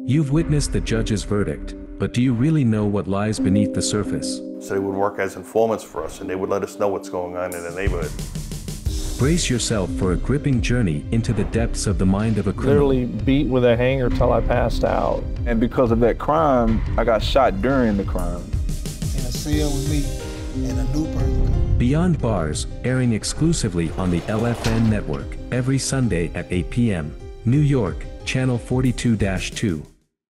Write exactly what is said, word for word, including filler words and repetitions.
You've witnessed the judge's verdict, but do you really know what lies beneath the surface? So they would work as informants for us, and they would let us know what's going on in the neighborhood. Brace yourself for a gripping journey into the depths of the mind of a criminal. Literally beat with a hanger till I passed out. And because of that crime, I got shot during the crime. In a cell with me and a new person. Beyond Bars, airing exclusively on the L F N network, every Sunday at eight p m New York, Channel forty-two dash two.